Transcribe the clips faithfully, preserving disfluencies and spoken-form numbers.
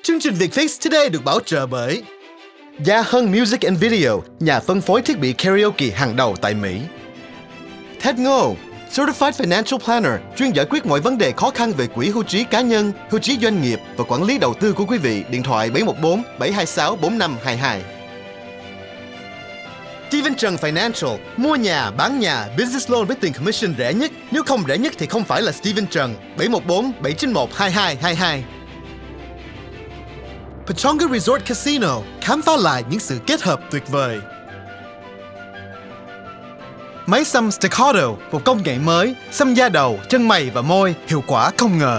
Chương trình Vietfix Today được bảo trợ bởi Gia Hân Music and Video, nhà phân phối thiết bị karaoke hàng đầu tại Mỹ. Ted Ngô, Certified Financial Planner, chuyên giải quyết mọi vấn đề khó khăn về quỹ hưu trí cá nhân, hưu trí doanh nghiệp và quản lý đầu tư của quý vị. Điện thoại bảy một bốn bảy hai sáu bốn năm hai hai. Steven Trần Financial, mua nhà, bán nhà, business loan với tiền commission rẻ nhất. Nếu không rẻ nhất thì không phải là Steven Trần. bảy một bốn bảy chín một hai hai hai hai. Pechonga Resort Casino, khám phá lại những sự kết hợp tuyệt vời. Máy xăm Staccato, một công nghệ mới, xăm da đầu, chân mày và môi, hiệu quả không ngờ.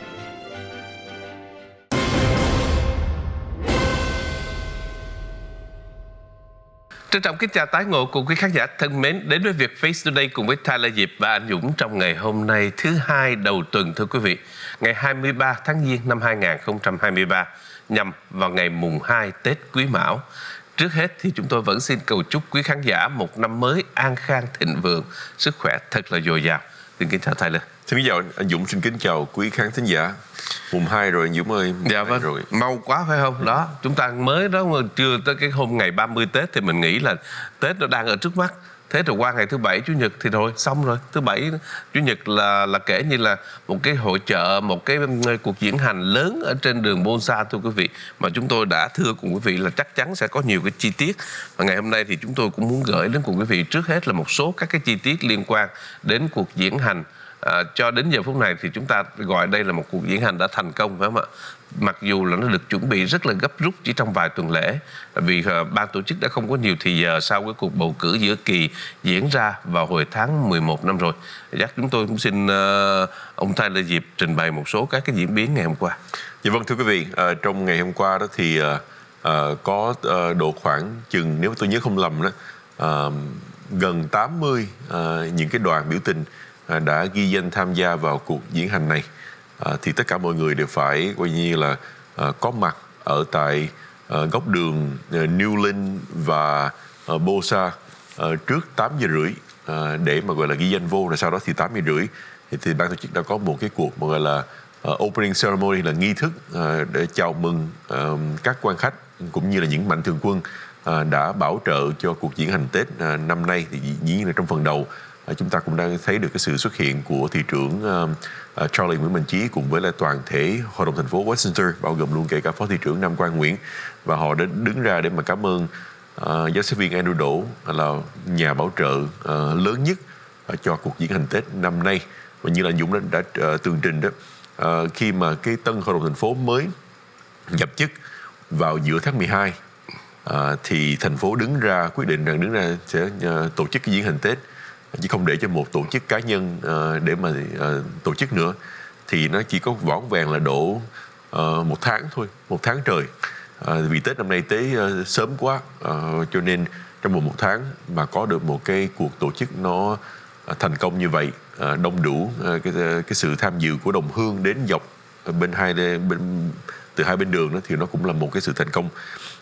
Trân trọng kính chào tái ngộ cùng quý khán giả thân mến đến với Vietfix Today cùng với Tyler Diệp và anh Dũng trong ngày hôm nay thứ hai đầu tuần, thưa quý vị, ngày hai mươi ba tháng Giêng năm hai nghìn không trăm hai mươi ba, nhằm vào ngày mùng hai Tết Quý Mão. Trước hết thì chúng tôi vẫn xin cầu chúc quý khán giả một năm mới an khang thịnh vượng, sức khỏe thật là dồi dào. Xin kính chào Tyler. Xin kính chào anh Dũng, xin kính chào quý khán thính giả. Mùng hai rồi anh Dũng ơi. Dạ vâng, rồi. Mau quá phải không? Đó, chúng ta mới đó mà chưa tới cái hôm ngày ba mươi Tết thì mình nghĩ là Tết nó đang ở trước mắt. Thế rồi qua ngày thứ bảy chủ nhật thì rồi xong rồi. Thứ bảy chủ nhật là là kể như là một cái hội chợ, một cái cuộc diễn hành lớn ở trên đường Bonsa, thưa quý vị, mà chúng tôi đã thưa cùng quý vị là chắc chắn sẽ có nhiều cái chi tiết. Và ngày hôm nay thì chúng tôi cũng muốn gửi đến cùng quý vị trước hết là một số các cái chi tiết liên quan đến cuộc diễn hành. À, cho đến giờ phút này thì chúng ta gọi đây là một cuộc diễn hành đã thành công, phải không ạ? Mặc dù là nó được chuẩn bị rất là gấp rút chỉ trong vài tuần lễ, vì uh, ban tổ chức đã không có nhiều thì giờ sau cái cuộc bầu cử giữa kỳ diễn ra vào hồi tháng mười một năm rồi. Chắc chúng tôi cũng xin uh, ông Tyler Diệp trình bày một số các cái diễn biến ngày hôm qua. Dạ vâng, thưa quý vị, uh, trong ngày hôm qua đó thì uh, uh, có uh, độ khoảng chừng, nếu tôi nhớ không lầm đó, uh, gần tám mươi uh, những cái đoàn biểu tình đã ghi danh tham gia vào cuộc diễn hành này. À, thì tất cả mọi người đều phải coi như là à, có mặt ở tại à, góc đường à, Newland và à, Bosa à, trước tám giờ rưỡi à, để mà gọi là ghi danh vô, rồi sau đó thì tám giờ rưỡi thì, thì ban tổ chức đã có một cái cuộc mà gọi là uh, opening ceremony, là nghi thức uh, để chào mừng uh, các quan khách cũng như là những mạnh thường quân uh, đã bảo trợ cho cuộc diễn hành Tết uh, năm nay. Thì dĩ nhiên là trong phần đầu uh, chúng ta cũng đang thấy được cái sự xuất hiện của thị trưởng uh, uh, Charlie Nguyễn Minh Chí cùng với lại toàn thể hội đồng thành phố Westminster, bao gồm luôn kể cả phó thị trưởng Nam Quang Nguyễn, và họ đã đứng ra để mà cảm ơn uh, giáo sư viên Andrew Đỗ là nhà bảo trợ uh, lớn nhất uh, cho cuộc diễn hành Tết năm nay. Và như là Dũng đã, đã uh, tường trình đó, uh, khi mà cái tân hội đồng thành phố mới nhập chức vào giữa tháng mười hai, uh, thì thành phố đứng ra quyết định rằng đứng ra sẽ uh, tổ chức cái diễn hành Tết, chứ không để cho một tổ chức cá nhân uh, để mà uh, tổ chức nữa. Thì nó chỉ có vỏn vẹn là đổ uh, một tháng thôi, một tháng trời. Uh, vì Tết năm nay tới uh, sớm quá, uh, cho nên trong vòng một tháng mà có được một cái cuộc tổ chức nó uh, thành công như vậy, uh, đông đủ uh, cái, cái sự tham dự của đồng hương đến dọc bên hai bên, từ hai bên đường đó, thì nó cũng là một cái sự thành công.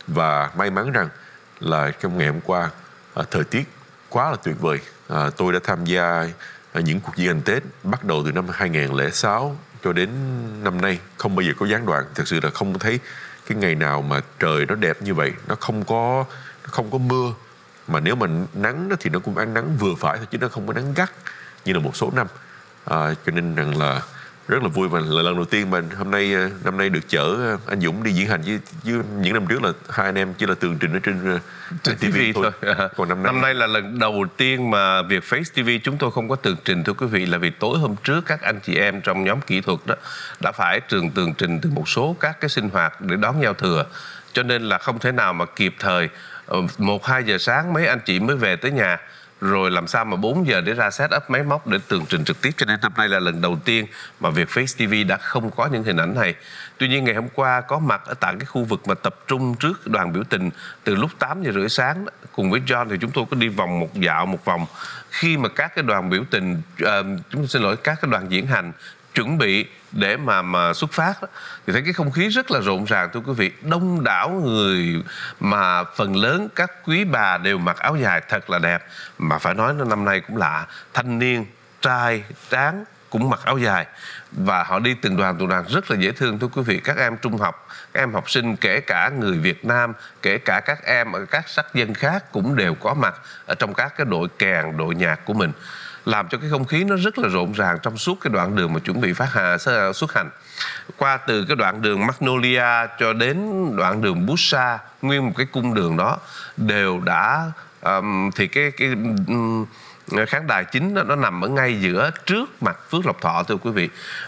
Và may mắn rằng là trong ngày hôm qua uh, thời tiết quá là tuyệt vời. À, tôi đã tham gia những cuộc diễn hành Tết bắt đầu từ năm hai nghìn không trăm lẻ sáu cho đến năm nay, không bao giờ có gián đoạn. Thật sự là không thấy cái ngày nào mà trời nó đẹp như vậy, nó không có nó không có mưa, mà nếu mà nắng thì nó cũng ăn nắng vừa phải thôi, chứ nó không có nắng gắt như là một số năm. À, cho nên rằng là rất là vui, và là lần đầu tiên mà hôm nay năm nay được chở anh Dũng đi diễn hành, chứ, chứ những năm trước là hai anh em chỉ là tường trình ở trên, trên ti vi thôi. thôi. Còn năm nay... năm nay là lần đầu tiên mà Vietfix ti vi chúng tôi không có tường trình, thưa quý vị, là vì tối hôm trước các anh chị em trong nhóm kỹ thuật đó đã phải trường tường trình từ một số các cái sinh hoạt để đón giao thừa, cho nên là không thể nào mà kịp thời. Một hai giờ sáng mấy anh chị mới về tới nhà, rồi làm sao mà bốn giờ để ra set up máy móc để tường trình trực tiếp. Cho nên năm nay là lần đầu tiên mà Vietfix ti vi đã không có những hình ảnh này. Tuy nhiên ngày hôm qua có mặt ở tại cái khu vực mà tập trung trước đoàn biểu tình từ lúc tám giờ rưỡi sáng đó, cùng với John thì chúng tôi có đi vòng một dạo một vòng. Khi mà các cái đoàn biểu tình, uh, chúng tôi xin lỗi, các cái đoàn diễn hành chuẩn bị để mà mà xuất phát đó, thì thấy cái không khí rất là rộn ràng, thưa quý vị. Đông đảo người mà phần lớn các quý bà đều mặc áo dài thật là đẹp. Mà phải nói năm nay cũng lạ, thanh niên, trai, tráng, cũng mặc áo dài và họ đi từng đoàn từng đoàn rất là dễ thương thưa quý vị. Các em trung học, các em học sinh, kể cả người Việt Nam, kể cả các em ở các sắc dân khác cũng đều có mặt ở trong các cái đội kèn, đội nhạc của mình, làm cho cái không khí nó rất là rộn ràng trong suốt cái đoạn đường mà chuẩn bị phát hạ xuất hành. Qua từ cái đoạn đường Magnolia cho đến đoạn đường Busa, nguyên một cái cung đường đó đều đã um, thì cái cái um, khán đài chính đó, nó nằm ở ngay giữa trước mặt Phước Lộc Thọ thưa quý vị,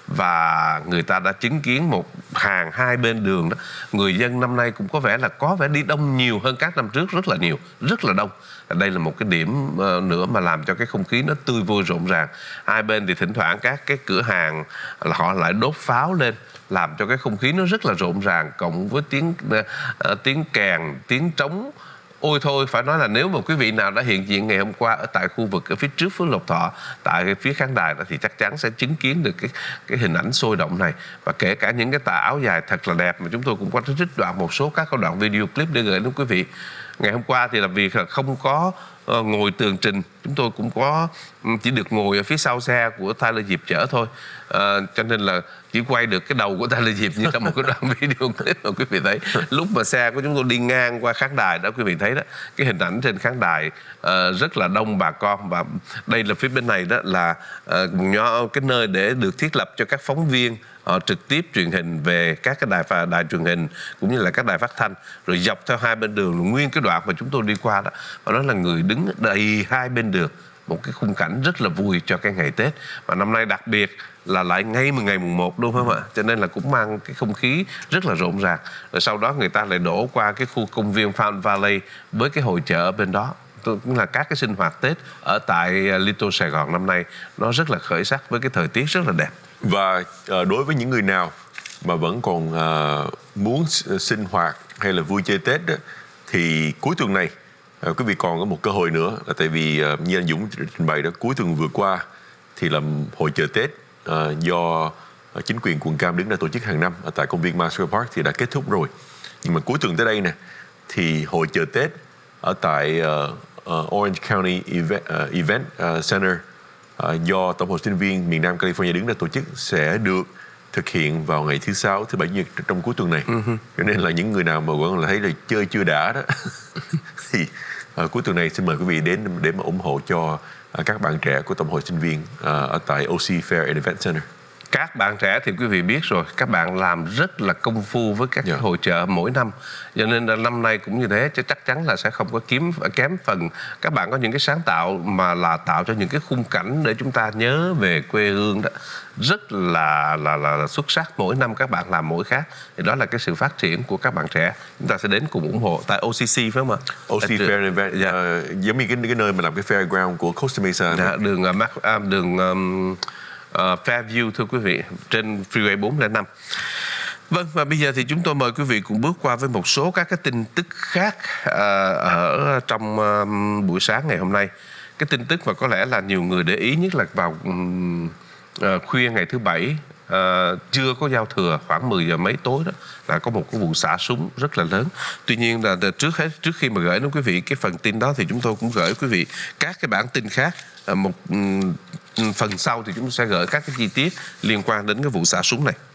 và người ta đã chứng kiến một hàng hai bên đường đó. Người dân năm nay cũng có vẻ là có vẻ đi đông nhiều hơn các năm trước rất là nhiều, rất là đông. Đây là một cái điểm nữa mà làm cho cái không khí nó tươi vui rộn ràng. Hai bên thì thỉnh thoảng các cái cửa hàng là họ lại đốt pháo lên, làm cho cái không khí nó rất là rộn ràng, cộng với tiếng uh, tiếng kèn, tiếng trống. Ôi thôi, phải nói là nếu mà quý vị nào đã hiện diện ngày hôm qua ở tại khu vực ở phía trước Phước Lộc Thọ, tại phía khán đài đó, thì chắc chắn sẽ chứng kiến được cái cái hình ảnh sôi động này. Và kể cả những cái tà áo dài thật là đẹp mà chúng tôi cũng có trích đoạn một số các đoạn video clip để gửi đến quý vị. Ngày hôm qua thì là vì không có uh, ngồi tường trình, chúng tôi cũng có um, chỉ được ngồi ở phía sau xe của Tyler Diệp chở thôi, uh, cho nên là chỉ quay được cái đầu của Tyler Diệp như là một cái đoạn video clip mà quý vị thấy. Lúc mà xe của chúng tôi đi ngang qua khán đài đó, quý vị thấy đó, cái hình ảnh trên khán đài uh, rất là đông bà con. Và đây là phía bên này đó là uh, nhỏ, cái nơi để được thiết lập cho các phóng viên họ trực tiếp truyền hình về các cái đài phà, đài truyền hình cũng như là các đài phát thanh, rồi dọc theo hai bên đường nguyên cái đoạn mà chúng tôi đi qua đó, và đó là người đứng đầy hai bên đường, một cái khung cảnh rất là vui cho cái ngày Tết. Và năm nay đặc biệt là lại ngay một ngày mùng một, đúng không ạ? Cho nên là cũng mang cái không khí rất là rộn ràng. Rồi sau đó người ta lại đổ qua cái khu công viên Fountain Valley với cái hội chợ ở bên đó. Cũng là các cái sinh hoạt Tết ở tại Little Sài Gòn năm nay nó rất là khởi sắc với cái thời tiết rất là đẹp. Và uh, đối với những người nào mà vẫn còn uh, muốn sinh hoạt hay là vui chơi Tết đó, thì cuối tuần này uh, quý vị còn có một cơ hội nữa, là tại vì uh, như anh Dũng trình bày đó, cuối tuần vừa qua thì là hội chợ Tết uh, do chính quyền quận Cam đứng ra tổ chức hàng năm ở tại công viên Master Park thì đã kết thúc rồi. Nhưng mà cuối tuần tới đây nè thì hội chợ Tết ở tại uh, uh, Orange County Event, uh, Event uh, Center uh, do Tổng hội sinh viên miền Nam California đứng ra tổ chức sẽ được thực hiện vào ngày thứ Sáu, thứ Bảy, Chủ nhật trong cuối tuần này. Uh-huh. Cho nên là những người nào mà vẫn là thấy là chơi chưa đã đó thì uh, cuối tuần này xin mời quý vị đến để mà ủng hộ cho uh, các bạn trẻ của Tổng hội sinh viên uh, ở tại o xê Fair and Event Center. Các bạn trẻ thì quý vị biết rồi, các bạn làm rất là công phu với các yeah. hội chợ mỗi năm. Cho nên là năm nay cũng như thế, chứ chắc chắn là sẽ không có kiếm kém phần. Các bạn có những cái sáng tạo mà là tạo cho những cái khung cảnh để chúng ta nhớ về quê hương đó. Rất là, là, là, là xuất sắc, mỗi năm các bạn làm mỗi khác. Thì đó là cái sự phát triển của các bạn trẻ. Chúng ta sẽ đến cùng ủng hộ tại o xê xê phải không ạ? o xê Fair Event, yeah. uh, giống như cái, cái nơi mà làm cái fairground của Costa Mesa. Yeah, đường uh, đường um, Uh, Fairview thưa quý vị, trên Freeway bốn không năm. Vâng, và bây giờ thì chúng tôi mời quý vị cùng bước qua với một số các cái tin tức khác uh, ở trong uh, buổi sáng ngày hôm nay. Cái tin tức mà có lẽ là nhiều người để ý nhất là vào um, uh, khuya ngày thứ Bảy, uh, chưa có giao thừa, khoảng mười giờ mấy tối đó, là có một cái vụ xả súng rất là lớn. Tuy nhiên là trước hết, trước khi mà gửi đến quý vị cái phần tin đó thì chúng tôi cũng gửi quý vị các cái bản tin khác. Uh, một um, phần sau thì chúng tôi sẽ gửi các cái chi tiết liên quan đến cái vụ xả súng này.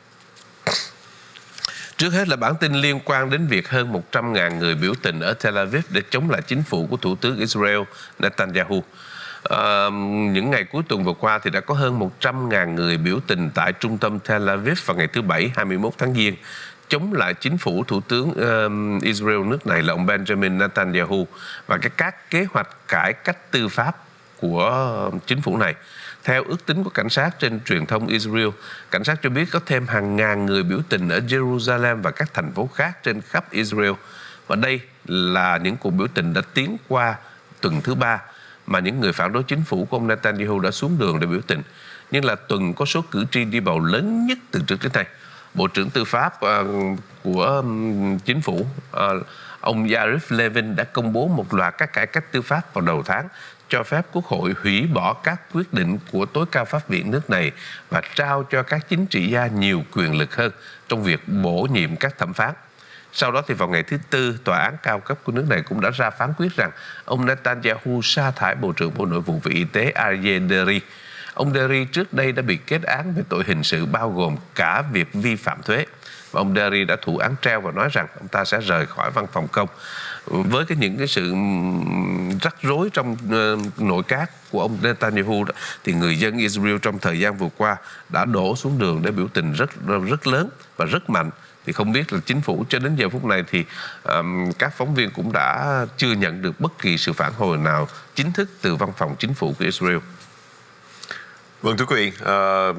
Trước hết là bản tin liên quan đến việc hơn một trăm nghìn người biểu tình ở Tel Aviv để chống lại chính phủ của Thủ tướng Israel Netanyahu. À, những ngày cuối tuần vừa qua thì đã có hơn một trăm nghìn người biểu tình tại trung tâm Tel Aviv vào ngày thứ Bảy hai mươi mốt tháng Giêng chống lại chính phủ Thủ tướng uh, Israel nước này là ông Benjamin Netanyahu và cái các kế hoạch cải cách tư pháp của chính phủ này. Theo ước tính của cảnh sát trên truyền thông Israel, cảnh sát cho biết có thêm hàng ngàn người biểu tình ở Jerusalem và các thành phố khác trên khắp Israel. Và đây là những cuộc biểu tình đã tiến qua tuần thứ ba mà những người phản đối chính phủ của ông Netanyahu đã xuống đường để biểu tình. Nhưng là tuần có số cử tri đi bầu lớn nhất từ trước đến nay. Bộ trưởng Tư pháp uh, của um, chính phủ, uh, ông Yariv Levin đã công bố một loạt các cải cách tư pháp vào đầu tháng, cho phép Quốc hội hủy bỏ các quyết định của tối cao pháp viện nước này và trao cho các chính trị gia nhiều quyền lực hơn trong việc bổ nhiệm các thẩm phán. Sau đó thì vào ngày thứ Tư, tòa án cao cấp của nước này cũng đã ra phán quyết rằng ông Netanyahu sa thải Bộ trưởng Bộ Nội vụ và Y tế Aryeh Deri. Ông Derry trước đây đã bị kết án về tội hình sự bao gồm cả việc vi phạm thuế. Và ông Derry đã thụ án treo và nói rằng ông ta sẽ rời khỏi văn phòng công. Với cái những cái sự rắc rối trong uh, nội các của ông Netanyahu đó, thì người dân Israel trong thời gian vừa qua đã đổ xuống đường để biểu tình rất rất lớn và rất mạnh. Thì không biết là chính phủ cho đến giờ phút này thì um, các phóng viên cũng đã chưa nhận được bất kỳ sự phản hồi nào chính thức từ văn phòng chính phủ của Israel. Vâng, thưa quý vị, uh,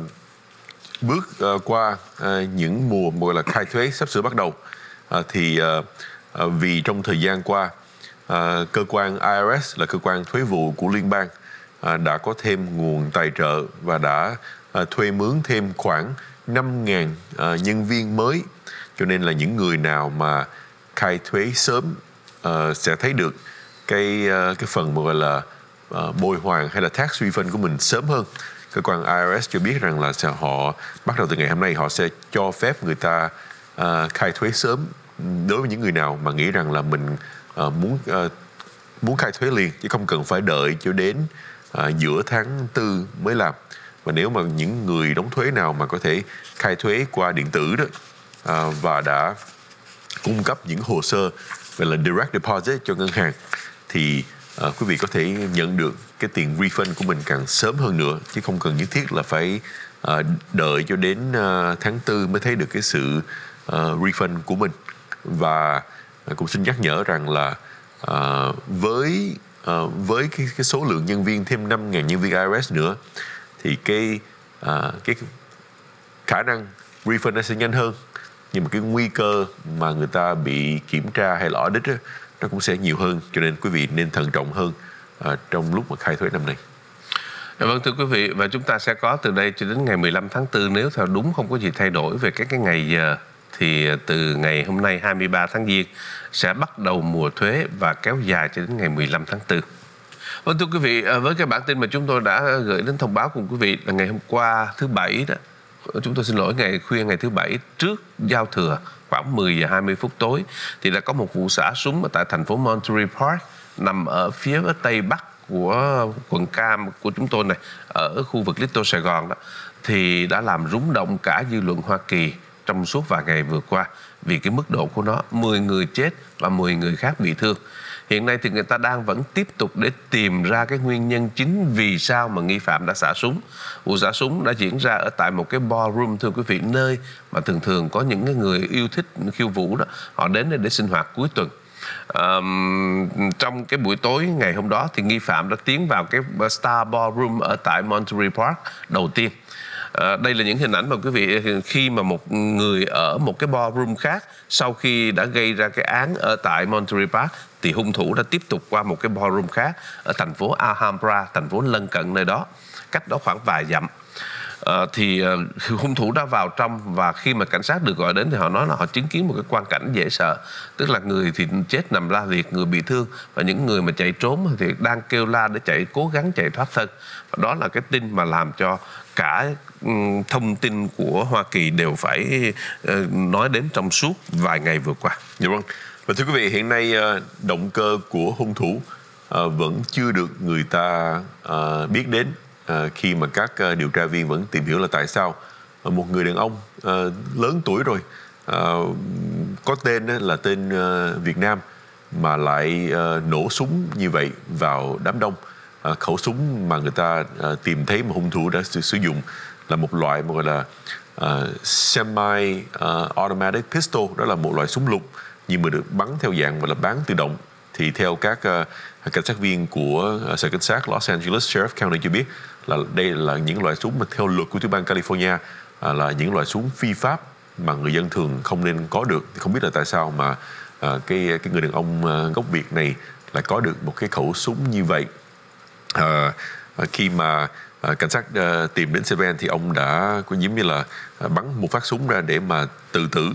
bước uh, qua uh, những mùa gọi là khai thuế sắp sửa bắt đầu, uh, thì uh, uh, vì trong thời gian qua uh, cơ quan I R S là cơ quan thuế vụ của liên bang uh, đã có thêm nguồn tài trợ và đã uh, thuê mướn thêm khoảng năm nghìn uh, nhân viên mới, cho nên là những người nào mà khai thuế sớm uh, sẽ thấy được cái uh, cái phần mà gọi là uh, bồi hoàn hay là tax refund của mình sớm hơn. Cơ quan I R S cho biết rằng là sẽ họ bắt đầu từ ngày hôm nay họ sẽ cho phép người ta uh, khai thuế sớm đối với những người nào mà nghĩ rằng là mình uh, muốn uh, muốn khai thuế liền chứ không cần phải đợi cho đến uh, giữa tháng tư mới làm. Và nếu mà những người đóng thuế nào mà có thể khai thuế qua điện tử đó uh, và đã cung cấp những hồ sơ về là direct deposit cho ngân hàng thì uh, quý vị có thể nhận được cái tiền refund của mình càng sớm hơn nữa, chứ không cần nhất thiết là phải uh, đợi cho đến uh, tháng tư mới thấy được cái sự uh, refund của mình. Và uh, cũng xin nhắc nhở rằng là uh, với uh, với cái, cái số lượng nhân viên thêm năm nghìn nhân viên I R S nữa thì cái uh, cái khả năng refund nó sẽ nhanh hơn, nhưng mà cái nguy cơ mà người ta bị kiểm tra hay là audit đó, nó cũng sẽ nhiều hơn, cho nên quý vị nên thận trọng hơn uh, trong lúc mà khai thuế năm nay. Vâng, thưa quý vị, và chúng ta sẽ có từ đây cho đến ngày mười lăm tháng tư, nếu theo đúng không có gì thay đổi về các cái ngày giờ, thì từ ngày hôm nay hai mươi ba tháng Giêng sẽ bắt đầu mùa thuế và kéo dài cho đến ngày mười lăm tháng tư. Vâng, thưa quý vị, với cái bản tin mà chúng tôi đã gửi đến thông báo cùng quý vị là ngày hôm qua thứ Bảy đó, chúng tôi xin lỗi, ngày khuya ngày thứ Bảy trước giao thừa khoảng mười giờ hai mươi phút tối thì đã có một vụ xả súng ở tại thành phố Monterey Park nằm ở phía tây bắc của quận Cam của chúng tôi này, ở khu vực Little Sài Gòn đó, thì đã làm rúng động cả dư luận Hoa Kỳ trong suốt vài ngày vừa qua vì cái mức độ của nó. Mười người chết và mười người khác bị thương. Hiện nay thì người ta đang vẫn tiếp tục để tìm ra cái nguyên nhân chính vì sao mà nghi phạm đã xả súng. Vụ xả súng đã diễn ra ở tại một cái ballroom, thưa quý vị, nơi mà thường thường có những cái người yêu thích khiêu vũ đó, họ đến đây để sinh hoạt cuối tuần. Um, trong cái buổi tối ngày hôm đó thì nghi phạm đã tiến vào cái Star Ballroom ở tại Monterey Park đầu tiên. À, đây là những hình ảnh mà quý vị khi mà một người ở một cái ballroom khác sau khi đã gây ra cái án ở tại Monterey Park thì hung thủ đã tiếp tục qua một cái ballroom khác ở thành phố Alhambra, thành phố lân cận nơi đó, cách đó khoảng vài dặm. À, thì uh, hung thủ đã vào trong và khi mà cảnh sát được gọi đến thì họ nói là họ chứng kiến một cái quang cảnh dễ sợ, tức là người thì chết nằm la liệt, người bị thương và những người mà chạy trốn thì đang kêu la để chạy, cố gắng chạy thoát thân. Và đó là cái tin mà làm cho cả um, thông tin của Hoa Kỳ đều phải uh, nói đến trong suốt vài ngày vừa qua. Dạ vâng. Và thưa quý vị, hiện nay uh, động cơ của hung thủ uh, vẫn chưa được người ta uh, biết đến. À, khi mà các uh, điều tra viên vẫn tìm hiểu là tại sao uh, một người đàn ông uh, lớn tuổi rồi, uh, có tên uh, là tên uh, Việt Nam mà lại uh, nổ súng như vậy vào đám đông. Uh, khẩu súng mà người ta uh, tìm thấy mà hung thủ đã sử, sử dụng là một loại mà gọi là uh, semi uh, automatic pistol, đó là một loại súng lục nhưng mà được bắn theo dạng gọi là bán tự động. Thì theo các uh, cảnh sát viên của uh, sở cảnh sát Los Angeles Sheriff County cho biết là đây là những loại súng mà theo luật của tiểu bang California uh, là những loại súng phi pháp mà người dân thường không nên có được. Thì không biết là tại sao mà uh, cái cái người đàn ông uh, gốc Việt này lại có được một cái khẩu súng như vậy. Uh, uh, khi mà uh, cảnh sát uh, tìm đến Seven thì ông đã có giống như là uh, bắn một phát súng ra để mà tự tử.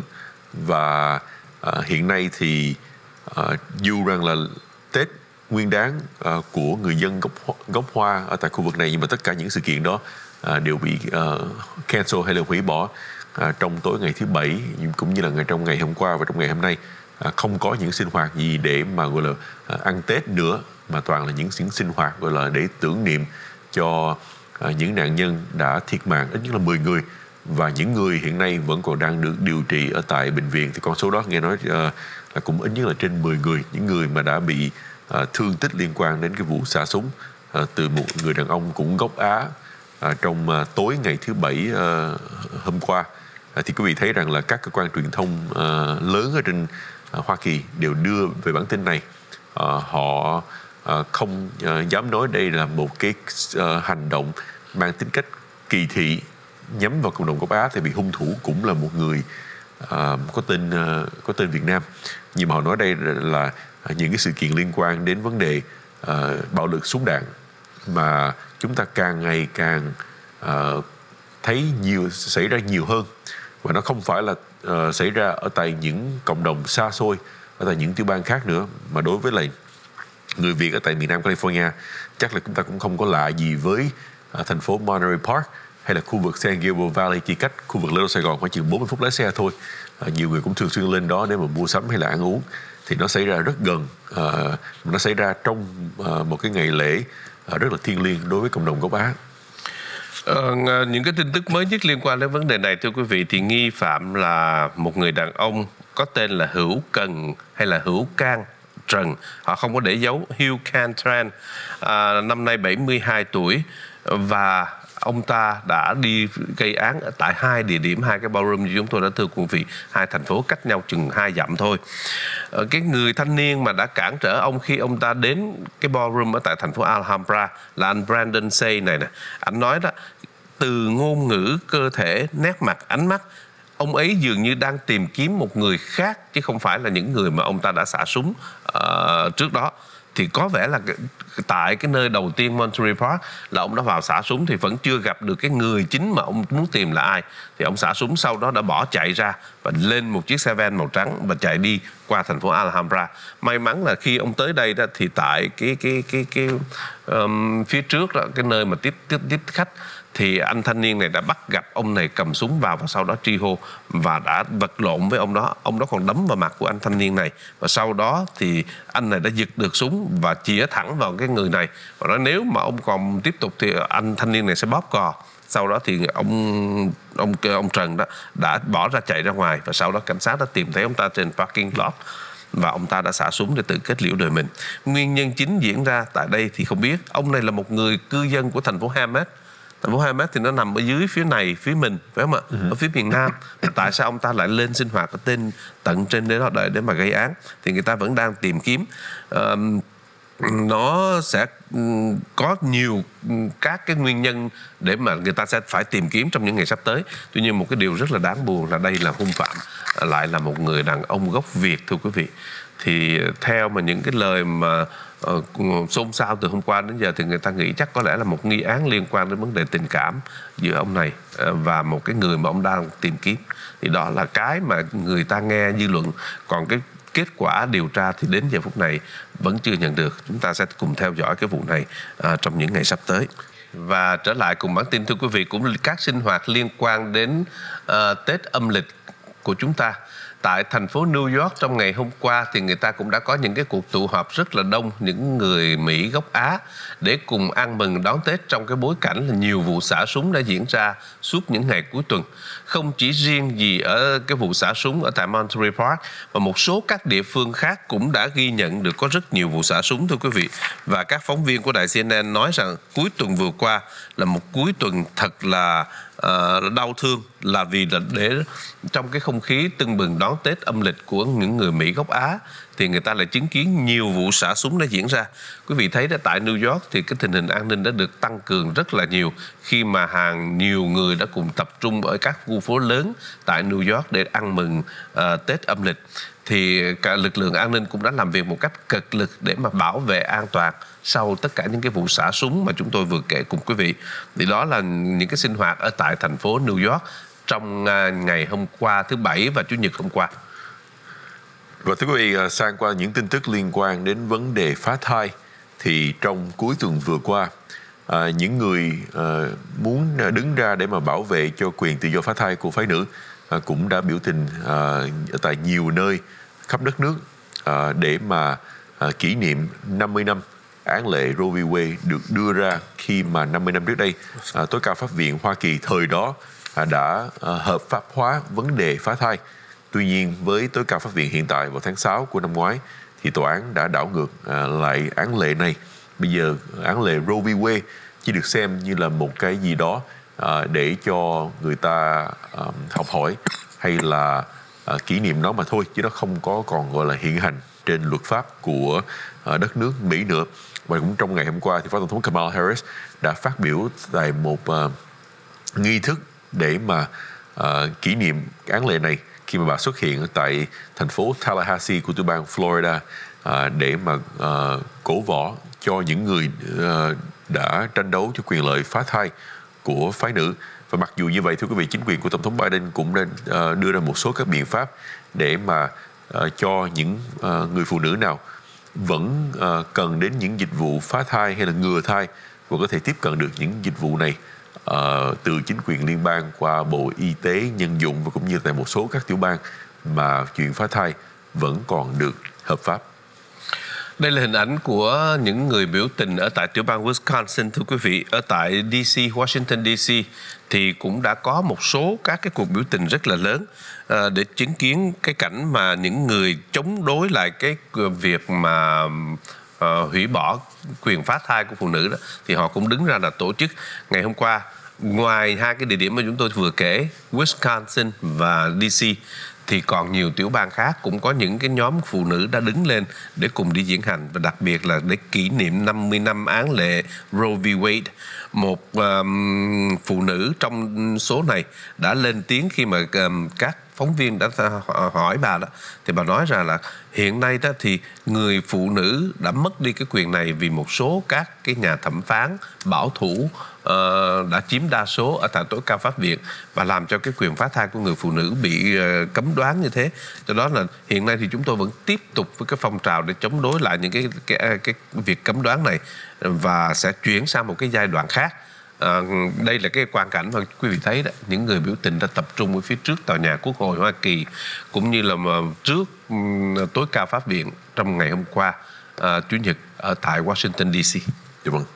Và uh, hiện nay thì uh, dù rằng là Tết Nguyên đán uh, của người dân gốc gốc Hoa ở tại khu vực này, nhưng mà tất cả những sự kiện đó uh, đều bị uh, cancel hay là hủy bỏ uh, trong tối ngày thứ Bảy, cũng như là ngày trong ngày hôm qua và trong ngày hôm nay. Uh, không có những sinh hoạt gì để mà gọi là uh, ăn Tết nữa, mà toàn là những, những sinh hoạt gọi là để tưởng niệm cho à, những nạn nhân đã thiệt mạng ít nhất là mười người, và những người hiện nay vẫn còn đang được điều trị ở tại bệnh viện thì con số đó nghe nói uh, là cũng ít nhất là trên mười người, những người mà đã bị uh, thương tích liên quan đến cái vụ xả súng uh, từ một người đàn ông cũng gốc Á uh, trong uh, tối ngày thứ Bảy uh, hôm qua. Uh, thì quý vị thấy rằng là các cơ quan truyền thông uh, lớn ở trên uh, Hoa Kỳ đều đưa về bản tin này. Uh, họ uh, không uh, dám nói đây là một cái uh, hành động mang tính cách kỳ thị nhắm vào cộng đồng gốc Á, tại vì hung thủ cũng là một người uh, có tên uh, có tên Việt Nam, nhưng mà họ nói đây là những cái sự kiện liên quan đến vấn đề uh, bạo lực súng đạn mà chúng ta càng ngày càng uh, thấy nhiều xảy ra nhiều hơn, và nó không phải là uh, xảy ra ở tại những cộng đồng xa xôi ở tại những tiểu bang khác nữa, mà đối với lại người Việt ở tại miền Nam California chắc là chúng ta cũng không có lạ gì với uh, thành phố Monterey Park hay là khu vực San Gabriel Valley, chỉ cách khu vực Little Sài Gòn khoảng chừng bốn mươi phút lái xe thôi. À, nhiều người cũng thường xuyên lên đó để mà mua sắm hay là ăn uống. Thì nó xảy ra rất gần, à, nó xảy ra trong à, một cái ngày lễ à, rất là thiêng liêng đối với cộng đồng gốc Á. Ờ, những cái tin tức mới nhất liên quan đến vấn đề này, thưa quý vị, thì nghi phạm là một người đàn ông có tên là Hữu Cần hay là Hữu Can Trần, họ không có để dấu, Hugh Can Tran, à, năm nay bảy mươi hai tuổi, và ông ta đã đi gây án ở tại hai địa điểm, hai cái ballroom như chúng tôi đã thưa quý vị, hai thành phố cách nhau chừng hai dặm thôi. Cái người thanh niên mà đã cản trở ông khi ông ta đến cái ballroom ở tại thành phố Alhambra là anh Brandon Say này nè. Anh nói đó, từ ngôn ngữ, cơ thể, nét mặt, ánh mắt, ông ấy dường như đang tìm kiếm một người khác chứ không phải là những người mà ông ta đã xả súng uh, trước đó. Thì có vẻ là tại cái nơi đầu tiên Monterey Park là ông đã vào xả súng thì vẫn chưa gặp được cái người chính mà ông muốn tìm là ai. Thì ông xả súng sau đó đã bỏ chạy ra và lên một chiếc xe van màu trắng và chạy đi qua thành phố Alhambra. May mắn là khi ông tới đây đó thì tại cái cái cái cái um, phía trước đó, cái nơi mà tiếp tiếp tiếp khách, thì anh thanh niên này đã bắt gặp ông này cầm súng vào và sau đó tri hô và đã vật lộn với ông đó. Ông đó còn đấm vào mặt của anh thanh niên này, và sau đó thì anh này đã giật được súng và chĩa thẳng vào cái người này và nói nếu mà ông còn tiếp tục thì anh thanh niên này sẽ bóp cò. Sau đó thì ông ông ông Trần đó đã bỏ ra chạy ra ngoài, và sau đó cảnh sát đã tìm thấy ông ta trên parking lot và ông ta đã xả súng để tự kết liễu đời mình. Nguyên nhân chính diễn ra tại đây thì không biết. Ông này là một người cư dân của thành phố Hammett. Thành phố Hammett thì nó nằm ở dưới phía này, phía mình, phải không ạ? Uh-huh. Ở phía miền Nam. Tại sao ông ta lại lên sinh hoạt ở tên tận trên để đó đợi để mà gây án? Thì người ta vẫn đang tìm kiếm. Uh, nó sẽ có nhiều các cái nguyên nhân để mà người ta sẽ phải tìm kiếm trong những ngày sắp tới. Tuy nhiên một cái điều rất là đáng buồn là đây là hung phạm lại là một người đàn ông gốc Việt, thưa quý vị. Thì theo mà những cái lời mà uh, xôn xao từ hôm qua đến giờ thì người ta nghĩ chắc có lẽ là một nghi án liên quan đến vấn đề tình cảm giữa ông này uh, và một cái người mà ông đang tìm kiếm. Thì đó là cái mà người ta nghe dư luận. Còn cái kết quả điều tra thì đến giờ phút này vẫn chưa nhận được. Chúng ta sẽ cùng theo dõi cái vụ này uh, trong những ngày sắp tới. Và trở lại cùng bản tin, thưa quý vị, cũng các sinh hoạt liên quan đến uh, Tết âm lịch của chúng ta. Tại thành phố New York trong ngày hôm qua thì người ta cũng đã có những cái cuộc tụ họp rất là đông những người Mỹ gốc Á để cùng ăn mừng đón Tết trong cái bối cảnh là nhiều vụ xả súng đã diễn ra suốt những ngày cuối tuần. Không chỉ riêng gì ở cái vụ xả súng ở tại Monterey Park mà một số các địa phương khác cũng đã ghi nhận được có rất nhiều vụ xả súng, thưa quý vị. Và các phóng viên của đài C N N nói rằng cuối tuần vừa qua là một cuối tuần thật là Uh, đau thương, là vì là để trong cái không khí tưng bừng đón Tết âm lịch của những người Mỹ gốc Á thì người ta lại chứng kiến nhiều vụ xả súng đã diễn ra. Quý vị thấy đó, tại New York thì cái tình hình an ninh đã được tăng cường rất là nhiều khi mà hàng nhiều người đã cùng tập trung ở các khu phố lớn tại New York để ăn mừng uh, Tết âm lịch. Thì cả lực lượng an ninh cũng đã làm việc một cách cực lực để mà bảo vệ an toàn sau tất cả những cái vụ xả súng mà chúng tôi vừa kể cùng quý vị. Thì đó là những cái sinh hoạt ở tại thành phố New York trong ngày hôm qua thứ Bảy và Chủ nhật hôm qua. Và thưa quý vị, sang qua những tin tức liên quan đến vấn đề phá thai, thì trong cuối tuần vừa qua, à, những người à, muốn đứng ra để mà bảo vệ cho quyền tự do phá thai của phái nữ à, cũng đã biểu tình à, ở tại nhiều nơi khắp đất nước à, để mà à, kỷ niệm năm mươi năm án lệ Roe v. Wade được đưa ra khi mà năm mươi năm trước đây, à, tối cao pháp viện Hoa Kỳ thời đó à, đã à, hợp pháp hóa vấn đề phá thai. Tuy nhiên, với tối cao pháp viện hiện tại vào tháng sáu của năm ngoái, thì tòa án đã đảo ngược à, lại án lệ này. Bây giờ án lệ Roe v. Wade chỉ được xem như là một cái gì đó à, để cho người ta à, học hỏi hay là à, kỷ niệm nó mà thôi, chứ nó không có còn gọi là hiện hành trên luật pháp của à, đất nước Mỹ nữa. Và cũng trong ngày hôm qua thì Phó Tổng thống Kamala Harris đã phát biểu tại một uh, nghi thức để mà uh, kỷ niệm án lệ này khi mà bà xuất hiện tại thành phố Tallahassee của tiểu bang Florida uh, để mà uh, cổ võ cho những người uh, đã tranh đấu cho quyền lợi phá thai của phái nữ. Và mặc dù như vậy, thưa quý vị, chính quyền của Tổng thống Biden cũng đã uh, đưa ra một số các biện pháp để mà uh, cho những uh, người phụ nữ nào vẫn uh, cần đến những dịch vụ phá thai hay là ngừa thai và có thể tiếp cận được những dịch vụ này uh, từ chính quyền liên bang qua Bộ Y tế Nhân dụng và cũng như tại một số các tiểu bang mà chuyện phá thai vẫn còn được hợp pháp. Đây là hình ảnh của những người biểu tình ở tại tiểu bang Wisconsin, thưa quý vị. Ở tại đê xê, Washington đê xê thì cũng đã có một số các cái cuộc biểu tình rất là lớn à, để chứng kiến cái cảnh mà những người chống đối lại cái việc mà à, hủy bỏ quyền phá thai của phụ nữ đó, thì họ cũng đứng ra là tổ chức. Ngày hôm qua, ngoài hai cái địa điểm mà chúng tôi vừa kể, Wisconsin và đê xê, thì còn nhiều tiểu bang khác cũng có những cái nhóm phụ nữ đã đứng lên để cùng đi diễn hành, và đặc biệt là để kỷ niệm năm mươi năm án lệ Roe v. Wade. Một um, phụ nữ trong số này đã lên tiếng khi mà um, các phóng viên đã hỏi bà đó, thì bà nói rằng là hiện nay đó thì người phụ nữ đã mất đi cái quyền này vì một số các cái nhà thẩm phán bảo thủ uh, đã chiếm đa số ở tại tối cao pháp viện và làm cho cái quyền phá thai của người phụ nữ bị uh, cấm đoán như thế. Do đó là hiện nay thì chúng tôi vẫn tiếp tục với cái phong trào để chống đối lại những cái cái, cái, cái việc cấm đoán này và sẽ chuyển sang một cái giai đoạn khác. À, đây là cái quang cảnh mà quý vị thấy đó, những người biểu tình đã tập trung ở phía trước tòa nhà Quốc hội Hoa Kỳ cũng như là trước um, tối cao pháp viện trong ngày hôm qua à, Chủ nhật ở tại Washington đê xê. Dạ vâng.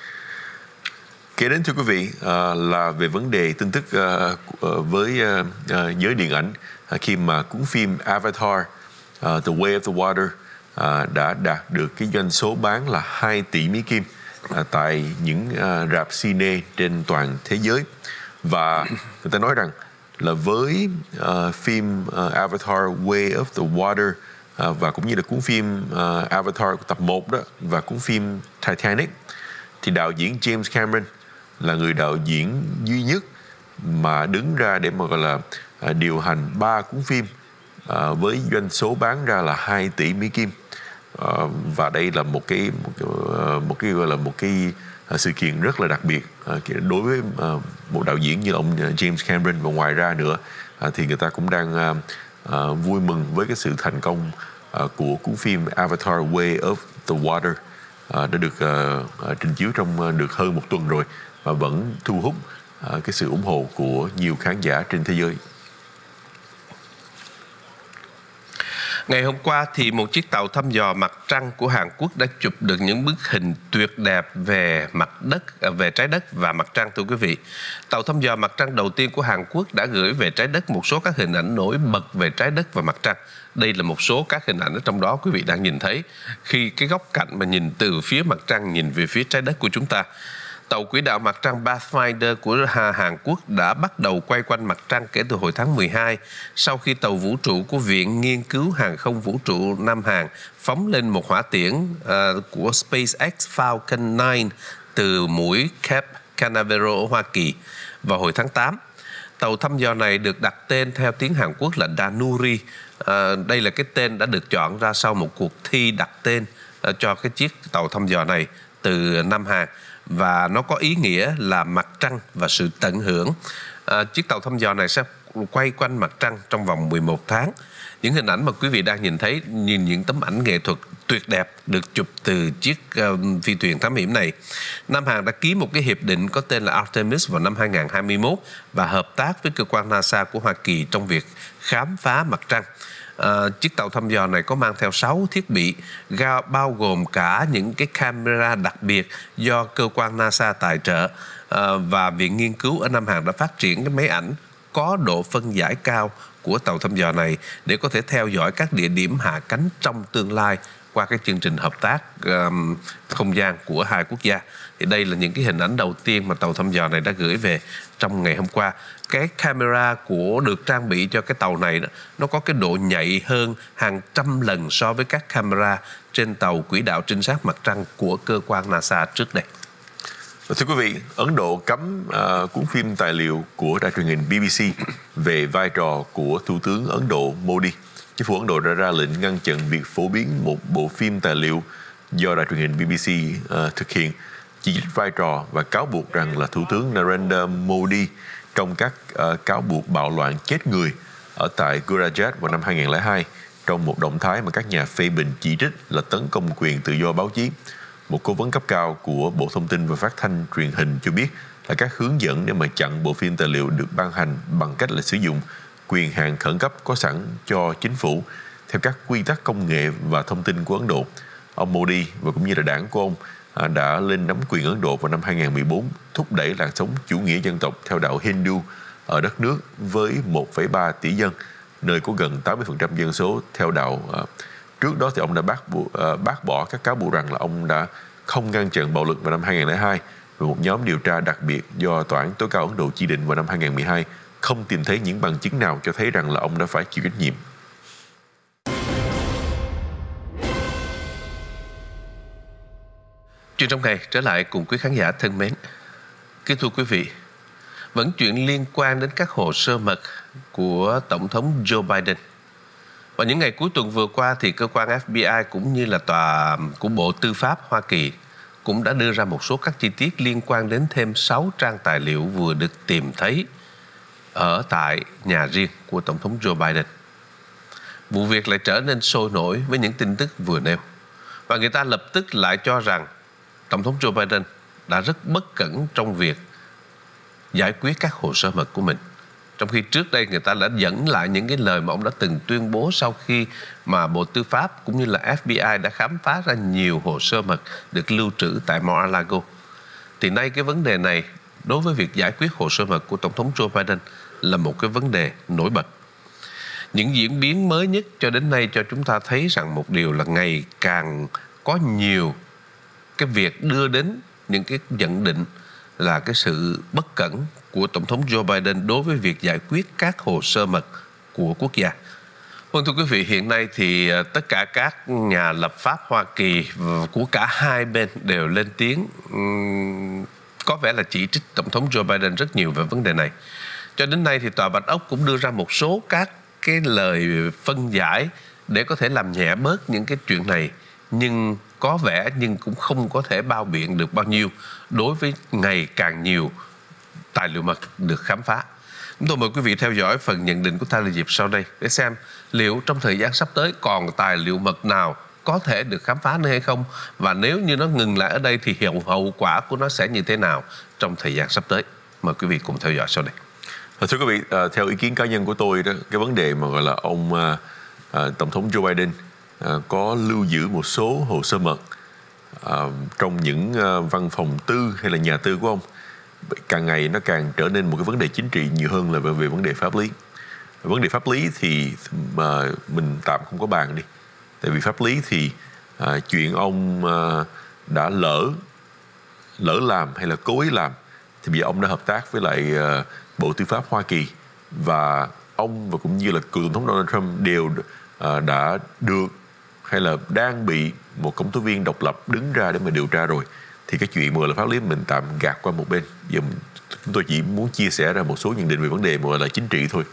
Kế đến thưa quý vị à, là về vấn đề tin tức à, với à, giới điện ảnh à, khi mà cuốn phim Avatar uh, The Way of the Water uh, đã đạt được cái doanh số bán là hai tỷ Mỹ Kim uh, tại những uh, rạp cine trên toàn thế giới. Và người ta nói rằng là với uh, phim uh, Avatar Way of the Water uh, và cũng như là cuốn phim uh, Avatar tập một đó và cuốn phim Titanic, thì đạo diễn James Cameron là người đạo diễn duy nhất mà đứng ra để mà gọi là uh, điều hành ba cuốn phim uh, với doanh số bán ra là hai tỷ Mỹ Kim. Uh, và đây là một cái một, uh, một cái gọi là một cái uh, sự kiện rất là đặc biệt uh, đối với uh, một đạo diễn như ông James Cameron. Và ngoài ra nữa uh, thì người ta cũng đang uh, uh, vui mừng với cái sự thành công uh, của cuốn phim Avatar Way of the Water uh, đã được uh, uh, trình chiếu trong uh, được hơn một tuần rồi và vẫn thu hút uh, cái sự ủng hộ của nhiều khán giả trên thế giới. Ngày hôm qua thì một chiếc tàu thăm dò mặt trăng của Hàn Quốc đã chụp được những bức hình tuyệt đẹp về mặt đất, về trái đất và mặt trăng, thưa quý vị. Tàu thăm dò mặt trăng đầu tiên của Hàn Quốc đã gửi về trái đất một số các hình ảnh nổi bật về trái đất và mặt trăng. Đây là một số các hình ảnh ở trong đó quý vị đang nhìn thấy khi cái góc cạnh mà nhìn từ phía mặt trăng nhìn về phía trái đất của chúng ta. Tàu quỹ đạo mặt trăng Pathfinder của Hàn Quốc đã bắt đầu quay quanh mặt trăng kể từ hồi tháng mười hai, sau khi tàu vũ trụ của Viện Nghiên cứu Hàng không Vũ trụ Nam Hàn phóng lên một hỏa tiễn uh, của SpaceX Falcon chín từ mũi Cape Canaveral ở Hoa Kỳ vào hồi tháng tám. Tàu thăm dò này được đặt tên theo tiếng Hàn Quốc là Danuri. Uh, đây là cái tên đã được chọn ra sau một cuộc thi đặt tên uh, cho cái chiếc tàu thăm dò này từ Nam Hàn. Và nó có ý nghĩa là mặt trăng và sự tận hưởng. À, chiếc tàu thăm dò này sẽ quay quanh mặt trăng trong vòng mười một tháng. Những hình ảnh mà quý vị đang nhìn thấy, nhìn những tấm ảnh nghệ thuật tuyệt đẹp được chụp từ chiếc uh, phi thuyền thám hiểm này. Nam Hàn đã ký một cái hiệp định có tên là Artemis vào năm hai nghìn không trăm hai mươi mốt và hợp tác với cơ quan NASA của Hoa Kỳ trong việc khám phá mặt trăng. À, chiếc tàu thăm dò này có mang theo sáu thiết bị, bao gồm cả những cái camera đặc biệt do cơ quan NASA tài trợ, à, và Viện Nghiên cứu ở Nam Hàn đã phát triển cái máy ảnh có độ phân giải cao của tàu thăm dò này để có thể theo dõi các địa điểm hạ cánh trong tương lai qua cái chương trình hợp tác um, không gian của hai quốc gia. Thì đây là những cái hình ảnh đầu tiên mà tàu thăm dò này đã gửi về trong ngày hôm qua. Cái camera của được trang bị cho cái tàu này đó, nó có cái độ nhạy hơn hàng trăm lần so với các camera trên tàu quỹ đạo trinh sát mặt trăng của cơ quan NASA trước đây. Thưa quý vị, Ấn Độ cấm uh, cuốn phim tài liệu của đài truyền hình bê bê xê về vai trò của Thủ tướng Ấn Độ Modi. Chính phủ Ấn Độ đã ra lệnh ngăn chặn việc phổ biến một bộ phim tài liệu do đài truyền hình bê bê xê uh, thực hiện, chỉ trích vai trò và cáo buộc rằng là Thủ tướng Narendra Modi trong các uh, cáo buộc bạo loạn chết người ở tại Gujarat vào năm hai nghìn không trăm lẻ hai trong một động thái mà các nhà phê bình chỉ trích là tấn công quyền tự do báo chí. Một cố vấn cấp cao của Bộ Thông tin và Phát thanh Truyền hình cho biết là các hướng dẫn để mà chặn bộ phim tài liệu được ban hành bằng cách là sử dụng quyền hạn khẩn cấp có sẵn cho chính phủ theo các quy tắc công nghệ và thông tin của Ấn Độ. Ông Modi và cũng như là đảng của ông đã lên nắm quyền Ấn Độ vào năm hai nghìn không trăm mười bốn, thúc đẩy làn sóng chủ nghĩa dân tộc theo đạo Hindu ở đất nước với một phẩy ba tỷ dân, nơi có gần tám mươi phần trăm dân số theo đạo. Trước đó thì ông đã bác, bác bỏ các cáo buộc rằng là ông đã không ngăn chặn bạo lực vào năm hai nghìn không trăm lẻ hai và một nhóm điều tra đặc biệt do Tòa án tối cao Ấn Độ chỉ định vào năm hai nghìn không trăm mười hai không tìm thấy những bằng chứng nào cho thấy rằng là ông đã phải chịu trách nhiệm. Chuyện trong ngày trở lại cùng quý khán giả thân mến. Kính thưa quý vị, vẫn chuyện liên quan đến các hồ sơ mật của Tổng thống Joe Biden. Vào những ngày cuối tuần vừa qua thì cơ quan ép bê i cũng như là tòa của Bộ Tư pháp Hoa Kỳ cũng đã đưa ra một số các chi tiết liên quan đến thêm sáu trang tài liệu vừa được tìm thấy ở tại nhà riêng của Tổng thống Joe Biden. Vụ việc lại trở nên sôi nổi với những tin tức vừa nêu. Và người ta lập tức lại cho rằng Tổng thống Joe Biden đã rất bất cẩn trong việc giải quyết các hồ sơ mật của mình. Trong khi trước đây người ta đã dẫn lại những cái lời mà ông đã từng tuyên bố sau khi mà Bộ Tư pháp cũng như là ép bê i đã khám phá ra nhiều hồ sơ mật được lưu trữ tại Mar-a-Lago. Thì nay cái vấn đề này đối với việc giải quyết hồ sơ mật của Tổng thống Joe Biden là một cái vấn đề nổi bật. Những diễn biến mới nhất cho đến nay cho chúng ta thấy rằng một điều là ngày càng có nhiều cái việc đưa đến những cái nhận định là cái sự bất cẩn của Tổng thống Joe Biden đối với việc giải quyết các hồ sơ mật của quốc gia. Vâng, thưa quý vị, hiện nay thì tất cả các nhà lập pháp Hoa Kỳ của cả hai bên đều lên tiếng um, có vẻ là chỉ trích Tổng thống Joe Biden rất nhiều về vấn đề này. Cho đến nay thì Tòa Bạch Ốc cũng đưa ra một số các cái lời phân giải để có thể làm nhẹ bớt những cái chuyện này, nhưng có vẻ nhưng cũng không có thể bao biện được bao nhiêu đối với ngày càng nhiều tài liệu mật được khám phá. Chúng tôi mời quý vị theo dõi phần nhận định của Tyler Diệp sau đây để xem liệu trong thời gian sắp tới còn tài liệu mật nào có thể được khám phá nữa hay không, và nếu như nó ngừng lại ở đây thì hiệu hậu quả của nó sẽ như thế nào trong thời gian sắp tới. Mời quý vị cùng theo dõi sau đây. Thưa quý vị, theo ý kiến cá nhân của tôi đó, cái vấn đề mà gọi là ông à, à, Tổng thống Joe Biden à, có lưu giữ một số hồ sơ mật à, trong những à, văn phòng tư hay là nhà tư của ông, càng ngày nó càng trở nên một cái vấn đề chính trị nhiều hơn là về, về vấn đề pháp lý. Vấn đề pháp lý thì mà mình tạm không có bàn đi. Tại vì pháp lý thì à, chuyện ông à, đã lỡ lỡ làm hay là cố ý làm thì bây giờ ông đã hợp tác với lại à, Bộ Tư pháp Hoa Kỳ, và ông và cũng như là cựu tổng thống Donald Trump đều à, đã được hay là đang bị một công tố viên độc lập đứng ra để mà điều tra rồi. Thì cái chuyện mà là pháp lý mình tạm gạt qua một bên. Giờ chúng tôi chỉ muốn chia sẻ ra một số nhận định về vấn đề mà là chính trị thôi.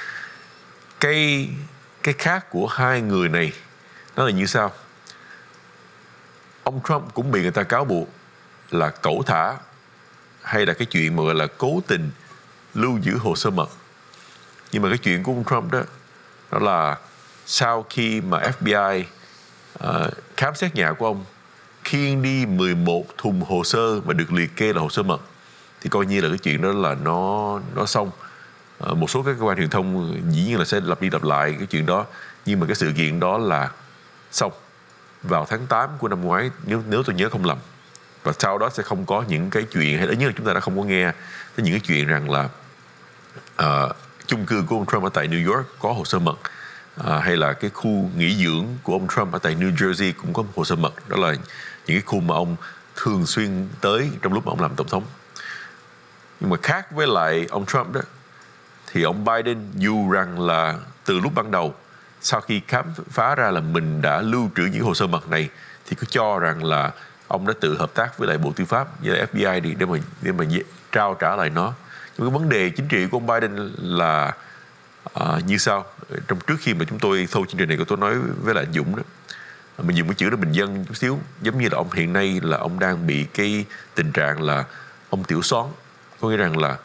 Cái cái khác của hai người này nó là như sau. Ông Trump cũng bị người ta cáo buộc là cẩu thả hay là cái chuyện mà gọi là cố tình lưu giữ hồ sơ mật. Nhưng mà cái chuyện của ông Trump đó đó là sau khi mà ép bê i uh, khám xét nhà của ông, khiêng đi mười một thùng hồ sơ mà được liệt kê là hồ sơ mật, thì coi như là cái chuyện đó là nó nó xong. À, một số các cơ quan truyền thông dĩ nhiên là sẽ lặp đi lặp lại cái chuyện đó, Nhưng mà cái sự kiện đó là xong vào tháng tám của năm ngoái, nếu nếu tôi nhớ không lầm. Và sau đó sẽ không có những cái chuyện, hay ít nhất là chúng ta đã không có nghe tới những cái chuyện rằng là uh, chung cư của ông Trump ở tại New York có hồ sơ mật, uh, hay là cái khu nghỉ dưỡng của ông Trump ở tại New Jersey cũng có hồ sơ mật. Đó là những cái khu mà ông thường xuyên tới trong lúc mà ông làm tổng thống. Nhưng mà khác với lại ông Trump đó, thì ông Biden dù rằng là từ lúc ban đầu, sau khi khám phá ra là mình đã lưu trữ những hồ sơ mật này, thì cứ cho rằng là ông đã tự hợp tác với lại Bộ Tư pháp, với lại F B I đi để mà để mà trao trả lại nó. Nhưng cái vấn đề chính trị của ông Biden là uh, như sau. Trong trước khi mà chúng tôi thâu chương trình này, tôi nói với lại anh Dũng đó, mình dùng cái chữ đó bình dân chút xíu, giống như là ông hiện nay là ông đang bị cái tình trạng là ông tiểu xón, có nghĩa rằng là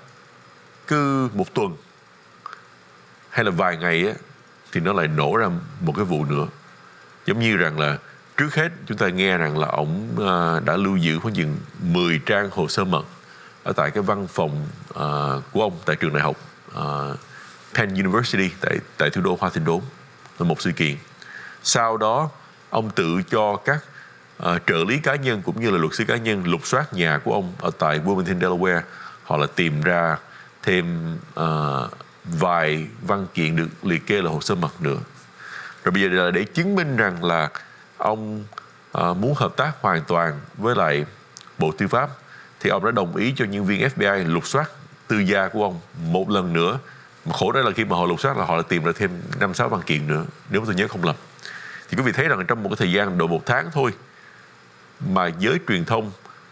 cứ một tuần hay là vài ngày á, thì nó lại nổ ra một cái vụ nữa. Giống như rằng là trước hết chúng ta nghe rằng là ông uh, đã lưu giữ khoảng chừng mười trang hồ sơ mật ở tại cái văn phòng uh, của ông tại trường đại học uh, Penn University tại tại thủ đô Washington, là một sự kiện. Sau đó ông tự cho các uh, trợ lý cá nhân cũng như là luật sư cá nhân lục soát nhà của ông ở tại Wilmington, Delaware. Họ là tìm ra thêm uh, vài văn kiện được liệt kê là hồ sơ mật nữa. Rồi bây giờ là để chứng minh rằng là ông uh, muốn hợp tác hoàn toàn với lại Bộ Tư pháp, thì ông đã đồng ý cho nhân viên F B I lục soát tư gia của ông một lần nữa. Mà khổ đó là khi mà họ lục soát là họ lại tìm ra thêm năm sáu văn kiện nữa, nếu tôi nhớ không lầm. Thì quý vị thấy rằng trong một cái thời gian độ một tháng thôi mà giới truyền thông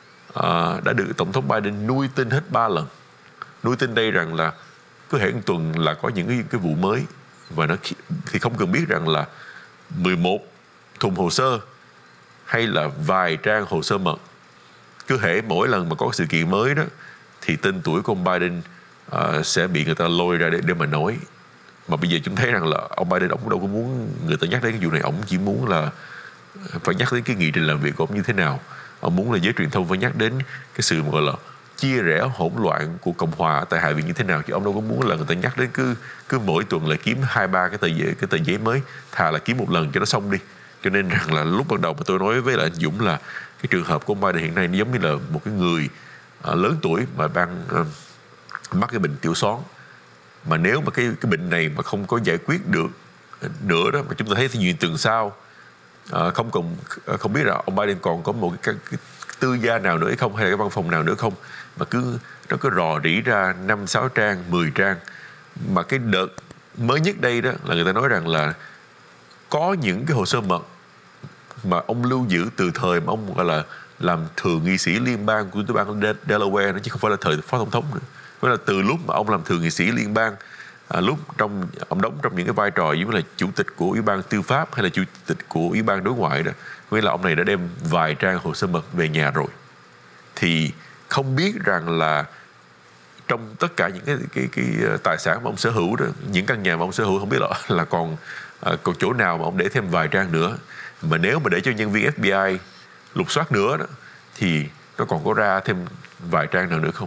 uh, đã được Tổng thống Biden nuôi tin hết ba lần. Nuôi tin đây rằng là cứ hễ một tuần là có những cái, cái vụ mới, và nó thì không cần biết rằng là mười một thùng hồ sơ hay là vài trang hồ sơ mật. Cứ hễ mỗi lần mà có sự kiện mới đó thì tên tuổi của ông Biden uh, sẽ bị người ta lôi ra để, để mà nói. Mà bây giờ chúng thấy rằng là ông Biden ông cũng đâu có muốn người ta nhắc đến cái vụ này. Ông chỉ muốn là phải nhắc đến cái nghị trình làm việc của ông như thế nào. Ông muốn là giới truyền thông phải nhắc đến cái sự gọi là chia rẽ hỗn loạn của Cộng hòa tại Hạ viện như thế nào, chứ ông đâu có muốn là người ta nhắc đến cứ cứ mỗi tuần là kiếm hai ba cái tờ giấy cái tờ giấy mới, thà là kiếm một lần cho nó xong đi. Cho nên rằng là lúc ban đầu mà tôi nói với lại anh Dũng là cái trường hợp của ông Biden hiện nay nó giống như là một cái người uh, lớn tuổi mà đang uh, mắc cái bệnh tiểu xón, mà nếu mà cái cái bệnh này mà không có giải quyết được nữa đó, mà chúng ta thấy thì nhiều tuần sau uh, không còn không biết là ông Biden còn có một cái, cái tư gia nào nữa hay không, hay là cái văn phòng nào nữa không, mà cứ nó cứ rò rỉ ra năm sáu trang, mười trang. Mà cái đợt mới nhất đây đó là người ta nói rằng là có những cái hồ sơ mật mà ông lưu giữ từ thời mà ông gọi là làm thượng nghị sĩ liên bang của tiểu bang Delaware, nó chứ không phải là thời phó tổng thống nữa. Đó là từ lúc mà ông làm thượng nghị sĩ liên bang, à, lúc trong ông đóng trong những cái vai trò giống như là chủ tịch của Ủy ban Tư pháp hay là chủ tịch của Ủy ban Đối ngoại đó, nghĩa là ông này đã đem vài trang hồ sơ mật về nhà rồi. Thì không biết rằng là trong tất cả những cái, cái, cái tài sản mà ông sở hữu đó, những căn nhà mà ông sở hữu, không biết là, là còn, à, còn chỗ nào mà ông để thêm vài trang nữa. Mà nếu mà để cho nhân viên F B I lục soát nữa đó, thì nó còn có ra thêm vài trang nào nữa không?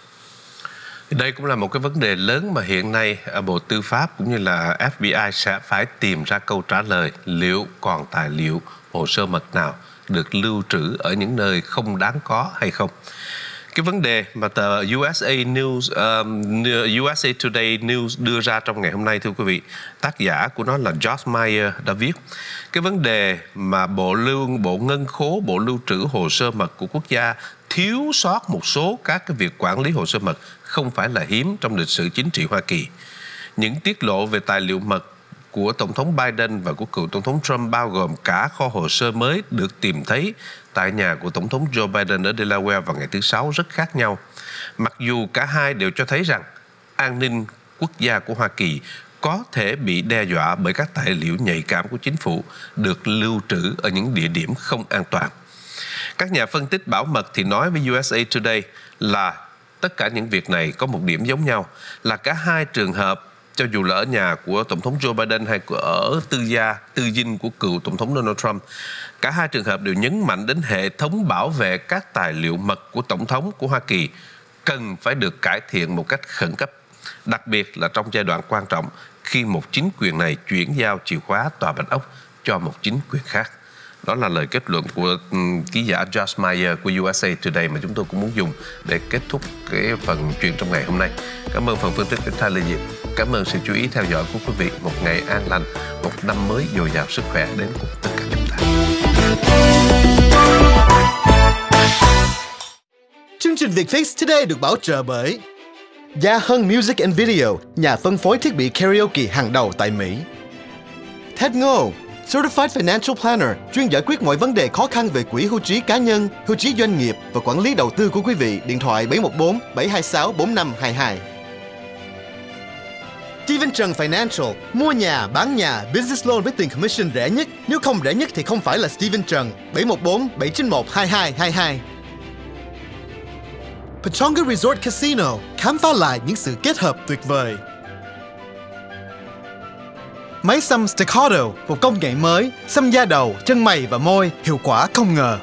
Đây cũng là một cái vấn đề lớn mà hiện nay Bộ Tư pháp cũng như là F B I sẽ phải tìm ra câu trả lời liệu còn tài liệu hồ sơ mật nào được lưu trữ ở những nơi không đáng có hay không. Cái vấn đề mà tờ U S A News, um, U S A Today News đưa ra trong ngày hôm nay, thưa quý vị, tác giả của nó là Josh Meyer đã viết cái vấn đề mà Bộ Lưu, Bộ Ngân khố, Bộ Lưu trữ hồ sơ mật của quốc gia thiếu sót một số các cái việc quản lý hồ sơ mật không phải là hiếm trong lịch sử chính trị Hoa Kỳ. Những tiết lộ về tài liệu mật của Tổng thống Biden và của cựu Tổng thống Trump bao gồm cả kho hồ sơ mới được tìm thấy tại nhà của Tổng thống Joe Biden ở Delaware vào ngày thứ Sáu rất khác nhau. Mặc dù cả hai đều cho thấy rằng an ninh quốc gia của Hoa Kỳ có thể bị đe dọa bởi các tài liệu nhạy cảm của chính phủ được lưu trữ ở những địa điểm không an toàn. Các nhà phân tích bảo mật thì nói với U S A Today là tất cả những việc này có một điểm giống nhau, là cả hai trường hợp, cho dù là ở nhà của Tổng thống Joe Biden hay ở tư gia, tư dinh của cựu Tổng thống Donald Trump, cả hai trường hợp đều nhấn mạnh đến hệ thống bảo vệ các tài liệu mật của Tổng thống của Hoa Kỳ cần phải được cải thiện một cách khẩn cấp, đặc biệt là trong giai đoạn quan trọng khi một chính quyền này chuyển giao chìa khóa tòa Bạch Ốc cho một chính quyền khác. Đó là lời kết luận của um, ký giả Josh Meyer của u ét a Today mà chúng tôi cũng muốn dùng để kết thúc cái phần chuyện trong ngày hôm nay. Cảm ơn phần phân tích của Tyler Diệp. Cảm ơn sự chú ý theo dõi của quý vị. Một ngày an lành, một năm mới dồi dào sức khỏe đến cùng tất cả chúng ta. Chương trình VietFix Today được bảo trợ bởi Gia Hân Music and Video, nhà phân phối thiết bị karaoke hàng đầu tại Mỹ. Ted Ngô, Certified Financial Planner, chuyên giải quyết mọi vấn đề khó khăn về quỹ hưu trí cá nhân, hưu trí doanh nghiệp và quản lý đầu tư của quý vị. Điện thoại bảy một bốn bảy hai sáu bốn năm hai hai. Steven Trần Financial, mua nhà, bán nhà, business loan với tiền commission rẻ nhất. Nếu không rẻ nhất thì không phải là Steven Trần. bảy một bốn bảy chín một hai hai hai hai. Pechonga Resort Casino, khám phá lại những sự kết hợp tuyệt vời. Máy xăm Staccato, một công nghệ mới, xăm da đầu, chân mày và môi, hiệu quả không ngờ.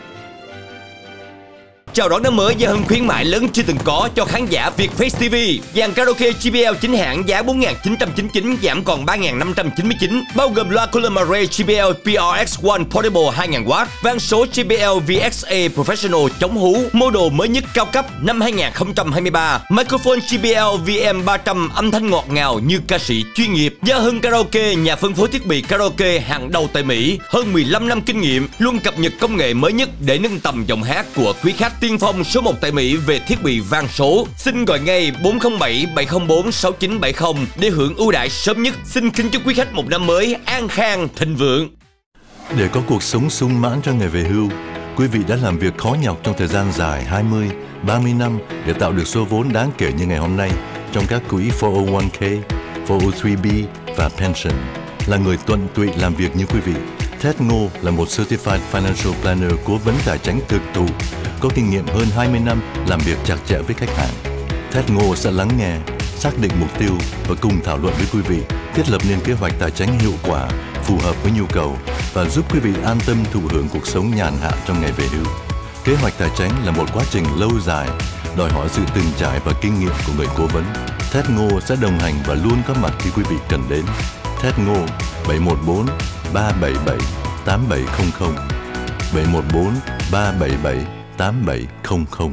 Chào đón năm mới Gia Hân khuyến mại lớn chưa từng có cho khán giả VietFace ti vi. Dàn karaoke gi bê lờ chính hãng giá bốn nghìn chín trăm chín mươi chín giảm còn ba nghìn năm trăm chín mươi chín, bao gồm loa Colomare gi bê lờ pê rờ ích một Portable hai nghìn oát, vang số gi bê lờ vê ích a Professional chống hú, model mới nhất cao cấp năm hai nghìn không trăm hai mươi ba, microphone gi bê lờ vê em ba trăm âm thanh ngọt ngào như ca sĩ chuyên nghiệp. Gia Hân Karaoke, nhà phân phối thiết bị karaoke hàng đầu tại Mỹ, hơn mười lăm năm kinh nghiệm, luôn cập nhật công nghệ mới nhất để nâng tầm giọng hát của quý khách. Tiên phong số một tại Mỹ về thiết bị vang số. Xin gọi ngay bốn không bảy bảy không bốn sáu chín bảy không để hưởng ưu đãi sớm nhất. Xin kính chúc quý khách một năm mới an khang thịnh vượng. Để có cuộc sống sung mãn cho ngày về hưu, quý vị đã làm việc khó nhọc trong thời gian dài hai mươi, ba mươi năm để tạo được số vốn đáng kể như ngày hôm nay trong các quỹ bốn không một k, bốn không ba b và pension. Là người tuần tụy làm việc như quý vị, Ted Ngô là một Certified Financial Planner, cố vấn tài chính thực thụ, có kinh nghiệm hơn hai mươi năm làm việc chặt chẽ với khách hàng. Ted Ngô sẽ lắng nghe, xác định mục tiêu và cùng thảo luận với quý vị, thiết lập nên kế hoạch tài chính hiệu quả, phù hợp với nhu cầu và giúp quý vị an tâm thụ hưởng cuộc sống nhàn hạ trong ngày về hưu. Kế hoạch tài chính là một quá trình lâu dài, đòi hỏi sự từng trải và kinh nghiệm của người cố vấn. Ted Ngô sẽ đồng hành và luôn có mặt khi quý vị cần đến. Ted Ngô bảy một bốn ba bảy bảy tám bảy không không bảy một bốn ba bảy bảy tám bảy không không.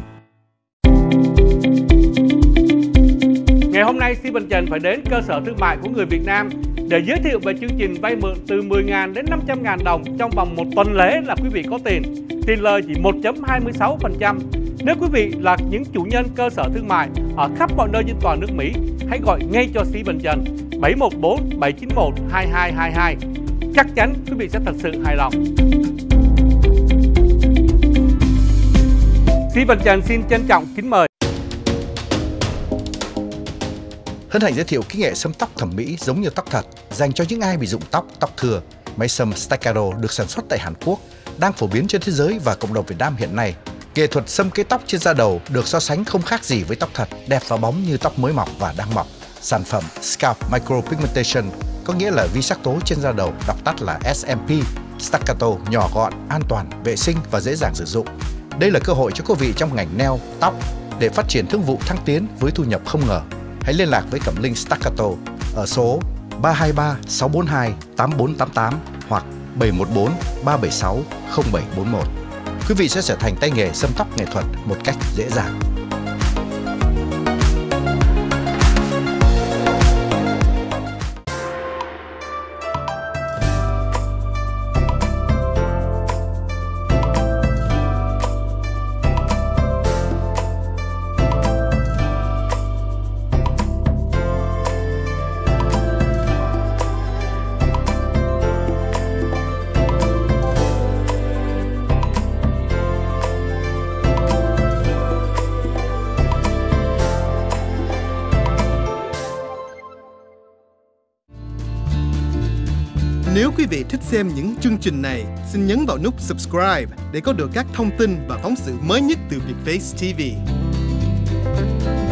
Ngày hôm nay, Steven Trần phải đến cơ sở thương mại của người Việt Nam để giới thiệu về chương trình vay mượn từ mười nghìn đến năm trăm nghìn đồng trong vòng một tuần lễ là quý vị có tiền. Tiền lời chỉ một phẩy hai mươi sáu phần trăm. Nếu quý vị là những chủ nhân cơ sở thương mại ở khắp mọi nơi trên toàn nước Mỹ, hãy gọi ngay cho Steven Trần bảy một bốn bảy chín một hai hai hai hai. Chắc chắn quý vị sẽ thật sự hài lòng. Steven Trần xin trân trọng kính mời. Hân hạnh giới thiệu kỹ nghệ xâm tóc thẩm mỹ giống như tóc thật, dành cho những ai bị rụng tóc, tóc thừa. Máy xăm Staccato được sản xuất tại Hàn Quốc, đang phổ biến trên thế giới và cộng đồng Việt Nam hiện nay. Nghệ thuật xâm kế tóc trên da đầu được so sánh không khác gì với tóc thật, đẹp và bóng như tóc mới mọc và đang mọc. Sản phẩm Scalp Micropigmentation có nghĩa là vi sắc tố trên da đầu, đọc tắt là ét em pê. Staccato nhỏ gọn, an toàn, vệ sinh và dễ dàng sử dụng. Đây là cơ hội cho quý vị trong ngành nail, tóc để phát triển thương vụ thăng tiến với thu nhập không ngờ. Hãy liên lạc với Cẩm Linh Staccato ở số ba hai ba sáu bốn hai tám bốn tám tám hoặc bảy một bốn ba bảy sáu không bảy bốn một. Quý vị sẽ trở thành tay nghề xâm tóc nghệ thuật một cách dễ dàng. Nếu quý vị thích xem những chương trình này, xin nhấn vào nút subscribe để có được các thông tin và phóng sự mới nhất từ VietFace ti vi.